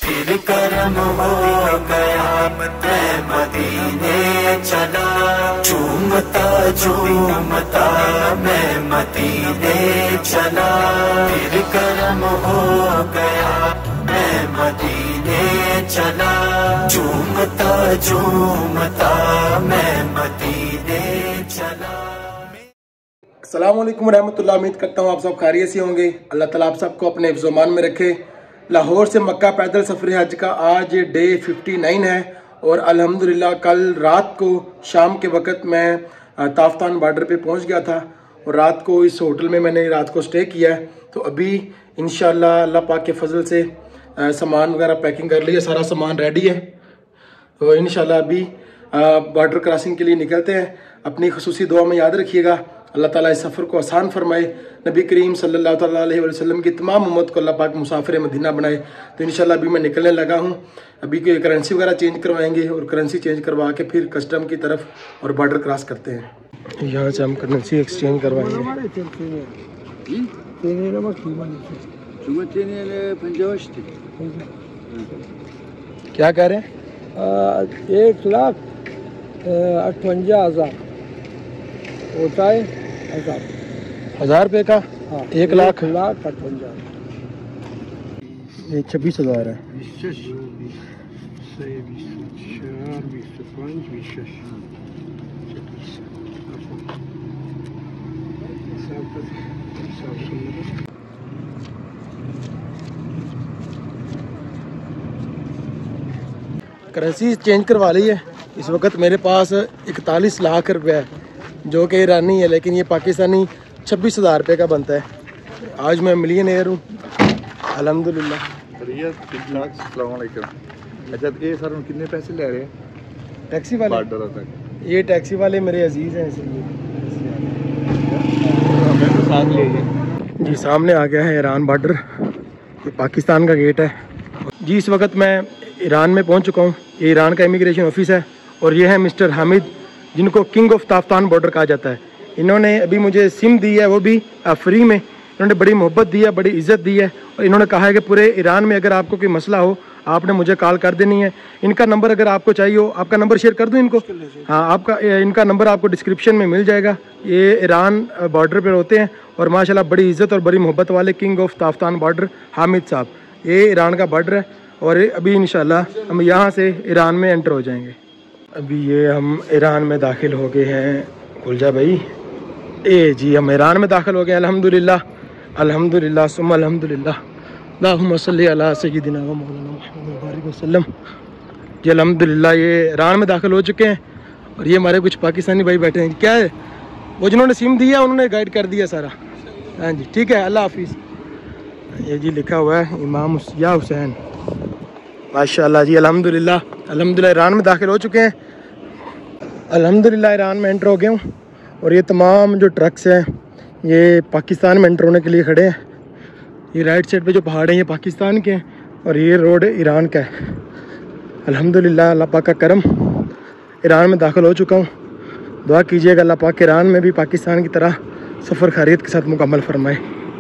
फिर करम हो गया, मैं मदीने चला, झूमता झूमता मैं मदीने चला। फिर करम हो गया, मैं मदीने चला, झूमता झूमता मैं मदीने चला। अस्सलाम वालेकुम रहमतुल्लाह। उम्मीद करता हूँ आप सब खैरियत से होंगे। अल्लाह ताला आप सबको अपने हिफ्ज़-ओ-मान में रखे। लाहौर से मक्का पैदल सफ़र हज का आज डे 59 है और अल्हम्दुलिल्लाह कल रात को शाम के वक़्त मैं ताफ्तान बॉर्डर पे पहुँच गया था और रात को इस होटल में मैंने रात को स्टे किया है। तो अभी इंशाअल्लाह अल्लाह पाक के फजल से सामान वगैरह पैकिंग कर लिया, सारा सामान रेडी है। तो इंशाअल्लाह अभी बॉर्डर क्रॉसिंग के लिए निकलते हैं। अपनी खुसूसी दुआ में याद रखिएगा, अल्लाह ताला इस सफ़र को आसान फरमाए। नबी करीम सल्लल्लाहु अलैहि वसल्लम की तमाम उम्मत को अल्लाह पाक मुसाफिर मदीना बनाए। तो इंशाल्लाह अभी मैं निकलने लगा हूँ। अभी कोई करेंसी वगैरह चेंज करवाएंगे और करेंसी चेंज करवा के फिर कस्टम की तरफ और बॉर्डर क्रॉस करते हैं। यहाँ से हम करेंसी एक्सचेंज करवाएंगे। क्या कह रहे हैं? 1,58,000 होता है। 1000 रुपये का? हाँ, 1,58,000। ये 26,000 है। करेंसी चेंज करवा ली है। इस वक्त मेरे पास 41 लाख रुपये है जो कि ईरानी है, लेकिन ये पाकिस्तानी 26,000 रुपये का बनता है। आज मैं मिलियनेयर हूँ अल्हम्दुलिल्लाह। अच्छा ये सर कितने पैसे ले रहे हैं टैक्सी वाले? बॉर्डर तक ये टैक्सी वाले मेरे अजीज़ हैं इसलिए तो साथ ले जी। सामने आ गया है ईरान बॉर्डर, ये पाकिस्तान का गेट है जी। इस वक्त मैं ईरान में पहुंच चुका हूं। ये ईरान का इमिग्रेशन ऑफिस है और ये है मिस्टर हामिद, जिनको किंग ऑफ ताफ्तान बॉर्डर कहा जाता है। इन्होंने अभी मुझे सिम दी है, वो भी फ्री में। इन्होंने बड़ी मोहब्बत दी है, बड़ी इज़्ज़त दी है और इन्होंने कहा है कि पूरे ईरान में अगर आपको कोई मसला हो आपने मुझे कॉल कर देनी है। इनका नंबर अगर आपको चाहिए हो, आपका नंबर शेयर कर दूँ इनको? हाँ, आपका इनका नंबर आपको डिस्क्रिप्शन में मिल जाएगा। ये ईरान बॉर्डर पर होते हैं और माशाल्लाह बड़ी इज़्ज़त और बड़ी मोहब्बत वाले king of Taftan border Hamid साहब। ये ईरान का बॉर्डर है और अभी इंशाल्लाह हम यहाँ से ईरान में एंटर हो जाएंगे। अभी ये हम ईरान में दाखिल हो गए हैं। गुलजा भाई जी, हम ईरान में दाखिल हो गए अल्हम्दुलिल्लाह। अल्हम्दुलिल्लाह सुम्मा अल्हम्दुलिल्लाह, अल्लाहुम्मा सल्ली अला सय्यिदिना व मौलाना मुहम्मद बारिक वसल्लम जी। अल्हम्दुलिल्लाह ये ईरान में दाखिल हो चुके हैं और ये हमारे कुछ पाकिस्तानी भाई बैठे हैं। क्या है वो जिन्होंने सिम दिया उन्होंने गाइड कर दिया सारा। हाँ जी ठीक है, अल्लाह हाफिज़। ये जी लिखा हुआ है इमाम या हुसैन, माशाल्लाह जी। अल्हम्दुलिल्लाह अल्हम्दुलिल्लाह ईरान में दाखिल हो चुके हैं। अल्हम्दुलिल्लाह ईरान में एंटर हो गया हूँ और ये तमाम जो ट्रक्स हैं ये पाकिस्तान में एंटर होने के लिए खड़े हैं। ये राइट साइड पे जो पहाड़ हैं ये पाकिस्तान के हैं और ये रोड ईरान का है। अल्हम्दुलिल्लाह अल्लाह पाक का करम, ईरान में दाखिल हो चुका हूँ। दुआ कीजिएगा अल्लाह पाक ईरान में भी पाकिस्तान की तरह सफ़र खैरियत के साथ मुकम्मल फरमाए।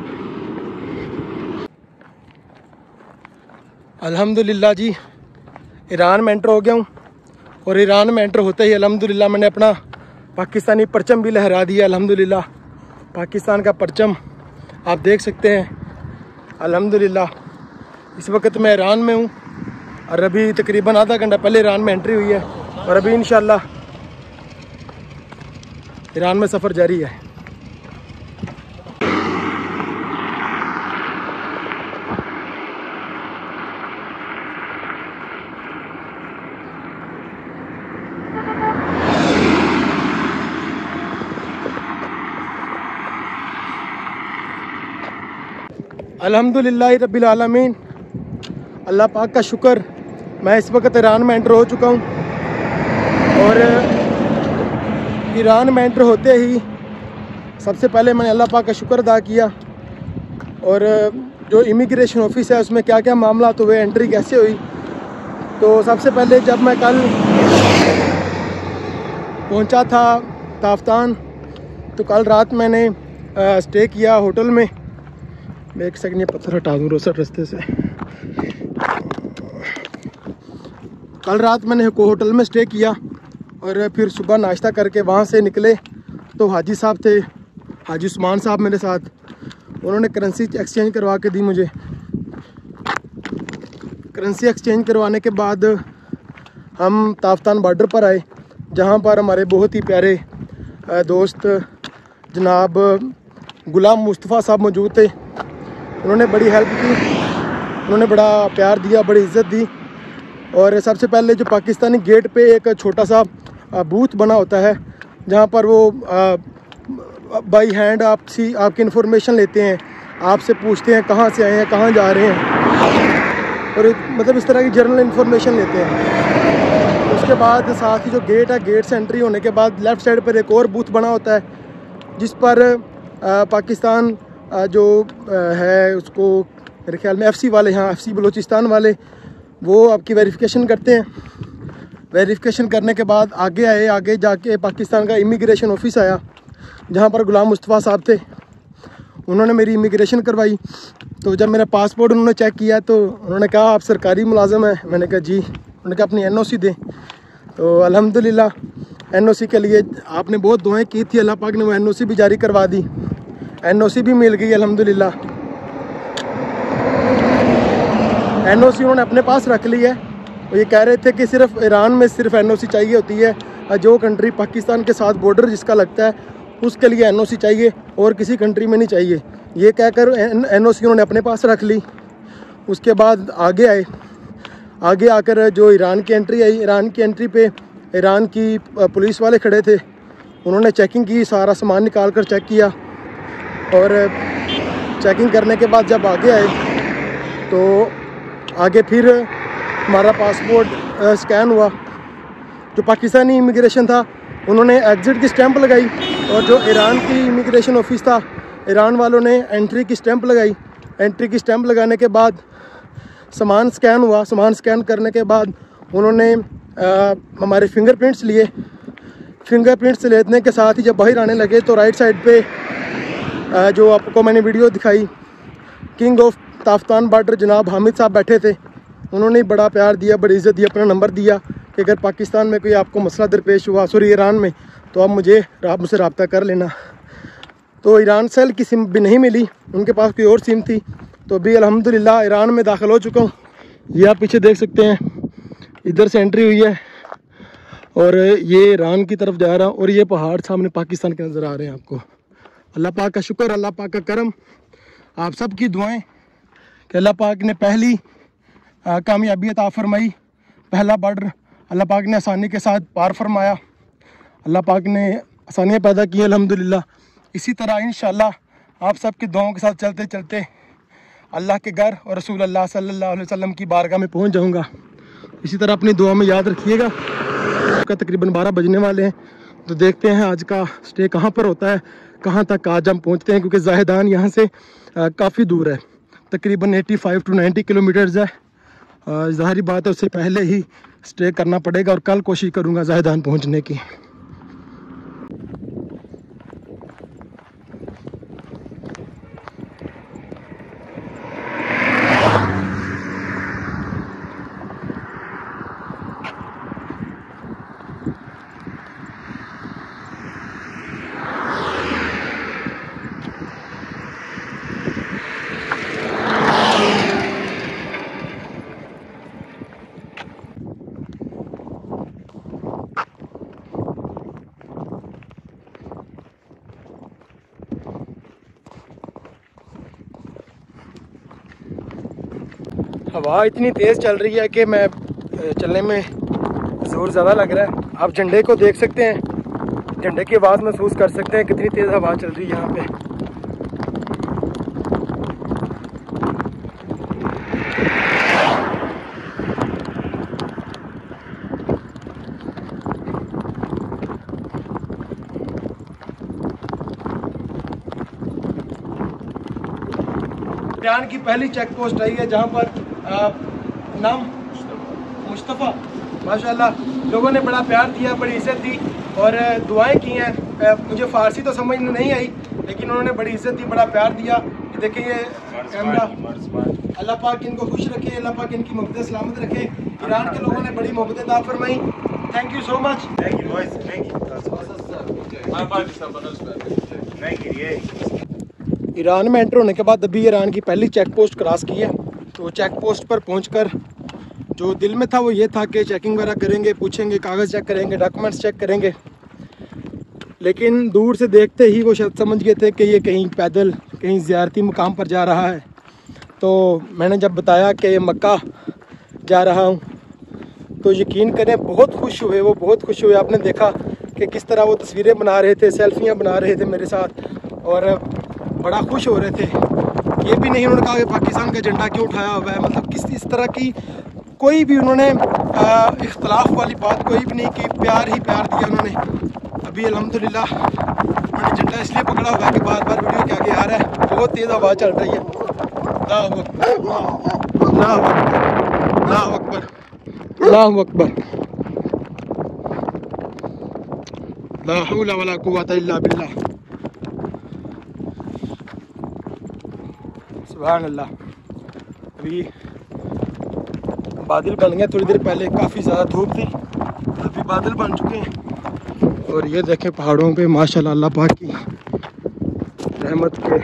अल्हम्दुलिल्लाह जी ईरान में एंटर हो गया हूँ और ईरान में एंटर होते ही अल्हम्दुलिल्लाह मैंने अपना पाकिस्तानी परचम भी लहरा दिया। अल्हम्दुलिल्लाह पाकिस्तान का परचम आप देख सकते हैं। अल्हम्दुलिल्लाह इस वक्त मैं ईरान में हूँ और अभी तकरीबन आधा घंटा पहले ईरान में एंट्री हुई है और अभी इंशाअल्लाह ईरान में सफ़र जारी है। अल्हम्दुलिल्लाह रब्बिल आलमीन, अल्लाह पाक का शुक्र, मैं इस वक्त ईरान में एंटर हो चुका हूँ और ईरान में एंटर होते ही सबसे पहले मैंने अल्लाह पाक का शुक्र अदा किया और जो इमिग्रेशन ऑफिस है उसमें क्या क्या मामला हुए, एंट्री कैसे हुई। तो सबसे पहले जब मैं कल पहुंचा था ताफ्तान तो कल रात मैंने स्टे किया होटल में। मैं एक सेकंड ये पत्थर हटा दूँ रोसट रास्ते से। कल रात मैंने होटल में स्टे किया और फिर सुबह नाश्ता करके वहाँ से निकले तो हाजी साहब थे, हाजी उस्मान साहब मेरे साथ। उन्होंने करेंसी एक्सचेंज करवा के दी मुझे। करेंसी एक्सचेंज करवाने के बाद हम ताफ्तान बॉर्डर पर आए, जहाँ पर हमारे बहुत ही प्यारे दोस्त जनाब गुलाम मुस्तफ़ा साहब मौजूद थे। उन्होंने बड़ी हेल्प की, उन्होंने बड़ा प्यार दिया, बड़ी इज़्ज़त दी। और सबसे पहले जो पाकिस्तानी गेट पे एक छोटा सा बूथ बना होता है, जहाँ पर वो बाई हैंड आपकी इन्फॉर्मेशन लेते हैं, आपसे पूछते हैं कहाँ से आए हैं, कहाँ जा रहे हैं, और मतलब इस तरह की जनरल इन्फॉर्मेशन लेते हैं। उसके बाद साथ ही जो गेट है, गेट से एंट्री होने के बाद लेफ़्ट साइड पर एक और बूथ बना होता है, जिस पर पाकिस्तान जो है उसको मेरे ख्याल में FC वाले, यहाँ FC बलूचिस्तान वाले, वो आपकी वेरिफिकेशन करते हैं। वेरिफिकेशन करने के बाद आगे आए, आगे जाके पाकिस्तान का इमिग्रेशन ऑफिस आया, जहाँ पर गुलाम मुस्तफ़ा साहब थे। उन्होंने मेरी इमिग्रेशन करवाई। तो जब मेरा पासपोर्ट उन्होंने चेक किया तो उन्होंने कहा आप सरकारी मुलाजिम हैं? मैंने कहा जी। उन्होंने कहा अपनी NOC दें। तो अल्हम्दुलिल्लाह NOC के लिए आपने बहुत दुआएं की थी, अल्लाह पाक ने वो NOC भी जारी करवा दी, NOC भी मिल गई अल्हम्दुलिल्लाह। NOC उन्होंने अपने पास रख ली है। वो ये कह रहे थे कि सिर्फ ईरान में सिर्फ NOC चाहिए होती है, जो कंट्री पाकिस्तान के साथ बॉर्डर जिसका लगता है उसके लिए NOC चाहिए और किसी कंट्री में नहीं चाहिए। ये कहकर NOC उन्होंने अपने पास रख ली। उसके बाद आगे आए, आगे आकर जो ईरान की एंट्री आई, ईरान की एंट्री पे ईरान की पुलिस वाले खड़े थे। उन्होंने चेकिंग की, सारा सामान निकाल कर चेक किया, और चेकिंग करने के बाद जब आगे आए तो आगे फिर हमारा पासपोर्ट स्कैन हुआ। जो पाकिस्तानी इमिग्रेशन था उन्होंने एग्ज़िट की स्टैंप लगाई, और जो ईरान की इमिग्रेशन ऑफिस था, ईरान वालों ने एंट्री की स्टैंप लगाई। एंट्री की स्टैंप लगाने के बाद सामान स्कैन हुआ। सामान स्कैन करने के बाद उन्होंने हमारे फिंगरप्रिंट्स लिए। फिंगरप्रिंट्स लेने के साथ ही जब बाहर आने लगे तो राइट साइड पे जो आपको मैंने वीडियो दिखाई, किंग ऑफ ताफ्तान बॉर्डर जनाब हामिद साहब बैठे थे। उन्होंने बड़ा प्यार दिया, बड़ी इज़्ज़त दी, अपना नंबर दिया कि अगर पाकिस्तान में कोई आपको मसला दरपेश हुआ, सॉरी ईरान में, तो आप मुझसे रब्ता कर लेना। तो ईरान सेल की सिम भी नहीं मिली, उनके पास कोई और सिम थी। तो अभी अल्हम्दुलिल्लाह ईरान में दाखिल हो चुका हूँ। ये आप पीछे देख सकते हैं, इधर से एंट्री हुई है और ये ईरान की तरफ जा रहा हूँ, और ये पहाड़ सामने पाकिस्तान के नज़र आ रहे हैं आपको। अल्लाह पाक का शुक्र, अल्लाह पाक का करम, आप सब की दुआएं कि अल्लाह पाक ने पहली कामयाबी अता फरमाई। पहला बॉर्डर अल्लाह पाक ने आसानी के साथ पार फरमाया, अल्लाह पाक ने आसानियाँ पैदा की अल्हम्दुलिल्लाह। इसी तरह इंशाअल्लाह आप सब की दुआओं के साथ चलते चलते अल्लाह के घर और रसूल अल्लाह सल्लल्लाहु अलैहि वसल्लम की बारगाह में पहुंच जाऊंगा। इसी तरह अपनी दुआ में याद रखिएगा। का तकरीबन 12 बजने वाले हैं, तो देखते हैं आज का स्टे कहाँ पर होता है, कहाँ तक आज हम पहुँचते हैं, क्योंकि ज़ाहिदान यहाँ से काफ़ी दूर है, तकरीबन 85 to 90 किलोमीटर्स है। ज़ाहिरी बात है उससे पहले ही स्टे करना पड़ेगा, और कल कोशिश करूँगा ज़ाहिदान पहुँचने की। हवा इतनी तेज़ चल रही है कि मैं चलने में जोर ज़्यादा लग रहा है। आप झंडे को देख सकते हैं, झंडे की आवाज़ महसूस कर सकते हैं कितनी तेज़ हवा चल रही है यहाँ पे। ईरान की पहली चेक पोस्ट आई है, जहाँ पर नाम मुस्तफ़ा, माशाल्लाह लोगों ने बड़ा प्यार दिया, बड़ी इज़्ज़त दी और दुआएं की हैं। मुझे फ़ारसी तो समझ नहीं आई, लेकिन उन्होंने बड़ी इज़्ज़त दी, बड़ा प्यार दिया। देखिए ये कैमरा अल्लाह पाक इनको खुश रखे, अल्लाह पाक इनकी मोहब्बत सलामत रखे। ईरान के लोगों ने बड़ी मोहब्बत अता फरमाई। Thank you so much. Iran में एंटर होने के बाद अभी ईरान की पहली चेक पोस्ट क्रॉस की है। तो चेक पोस्ट पर पहुंचकर जो दिल में था वो ये था कि चेकिंग वगैरह करेंगे, पूछेंगे, कागज़ चेक करेंगे, डॉक्यूमेंट्स चेक करेंगे। लेकिन दूर से देखते ही वो शायद समझ गए थे कि ये कहीं पैदल कहीं ज़ियारती मुकाम पर जा रहा है। तो मैंने जब बताया कि ये मक्का जा रहा हूँ तो यकीन करें बहुत खुश हुए, वो बहुत खुश हुए। आपने देखा कि किस तरह वो तस्वीरें बना रहे थे, सेल्फियाँ बना रहे थे मेरे साथ और बड़ा खुश हो रहे थे। ये भी नहीं उन्होंने कहा कि पाकिस्तान का झंडा क्यों उठाया हुआ है, मतलब किस इस तरह की कोई भी उन्होंने इख्तलाफ वाली बात कोई भी नहीं की, प्यार ही प्यार दिया उन्होंने। अभी अल्हम्दुलिल्लाह मैंने झंडा इसलिए पकड़ा हुआ है कि बार बार वीडियो के आगे आ रहा है, बहुत तेज़ आवाज़ चल रही है। अल्लाहु अकबर, अल्लाहु अकबर, अल्लाहु अकबर, ला हौला वला कुव्वता इल्ला बिल्लाह, सुभान अल्लाह। अभी बादल बन गए, थोड़ी देर पहले काफ़ी ज़्यादा धूप थी, अभी बादल बन चुके हैं। और ये देखें पहाड़ों पे माशाल्लाह अल्लाह पाक की रहमत के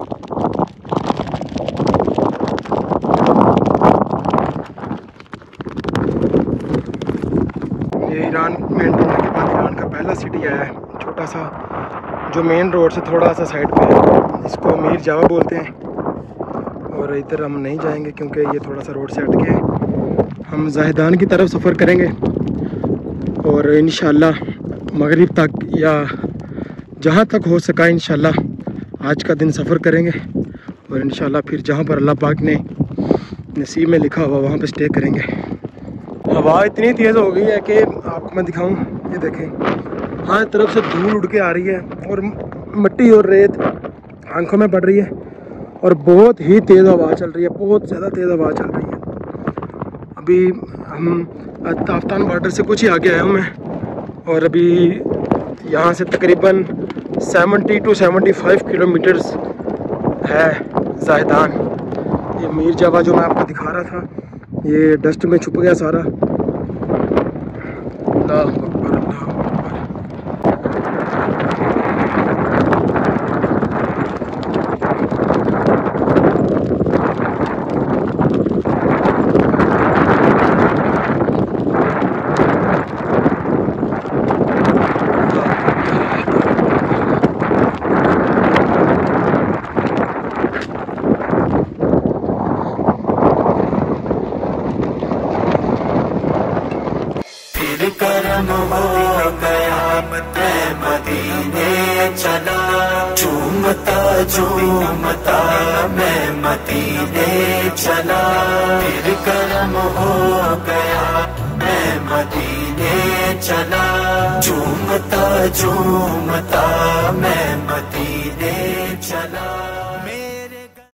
ये ईरान में एंटर होने के बाद ईरान का पहला सिटी आया है, छोटा सा जो मेन रोड से थोड़ा सा साइड पे है, इसको मीर जावा बोलते हैं। और इधर हम नहीं जाएंगे क्योंकि ये थोड़ा सा रोड से हट के है। हम ज़ाहिदान की तरफ सफ़र करेंगे और इंशाल्लाह मगरिब तक या जहाँ तक हो सका इंशाल्लाह आज का दिन सफ़र करेंगे और इंशाल्लाह फिर जहाँ पर अल्लाह पाक ने नसीब में लिखा हुआ वहाँ पे स्टे करेंगे। हवा इतनी तेज़ हो गई है कि आपको मैं दिखाऊं, ये देखें हर तरफ से धूल उड़ के आ रही है और मिट्टी और रेत आंखों में पड़ रही है और बहुत ही तेज़ हवा चल रही है, बहुत ज़्यादा तेज़ हवा चल रही है। अभी हम ताफ्तान बॉर्डर से कुछ ही आगे आया हूँ मैं और अभी यहाँ से तकरीबन 70 to 75 किलोमीटर्स है ज़ाहिदान। ये मीर जावा जो मैं आपको दिखा रहा था ये डस्ट में छुप गया सारा। अल्लाह अकबर, अल्लाह करम हो गया मैं मदीने चला, झूमता झूमता मैं मदीने चला। फिर करम हो गया मैं मदीने चला, झूमता झूमता मैं मदीने चला।